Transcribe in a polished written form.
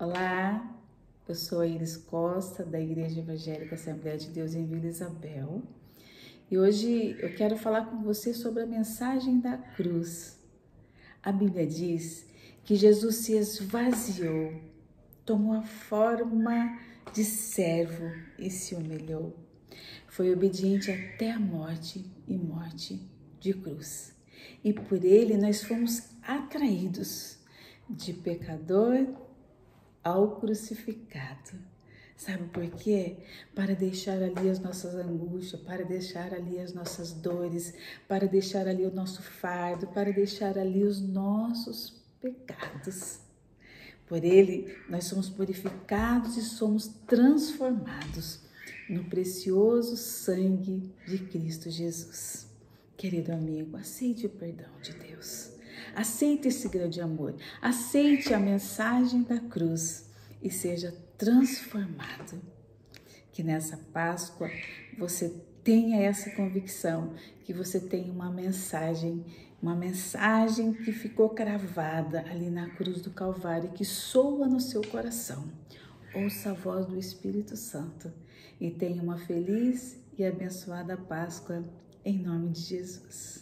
Olá, eu sou a Iris Costa, da Igreja Evangélica Assembleia de Deus em Vila Isabel. E hoje eu quero falar com você sobre a mensagem da cruz. A Bíblia diz que Jesus se esvaziou, tomou a forma de servo e se humilhou. Foi obediente até a morte e morte de cruz. E por ele nós fomos atraídos de pecador ao crucificado. Sabe por quê? Para deixar ali as nossas angústias, para deixar ali as nossas dores, para deixar ali o nosso fardo, para deixar ali os nossos pecados. Por ele, nós somos purificados e somos transformados no precioso sangue de Cristo Jesus. Querido amigo, aceite o perdão de Deus. Aceite esse grande amor. Aceite a mensagem da cruz e seja transformado. Que nessa Páscoa você tenha essa convicção, que você tem uma mensagem que ficou cravada ali na cruz do Calvário, que soa no seu coração. Ouça a voz do Espírito Santo e tenha uma feliz e abençoada Páscoa em nome de Jesus.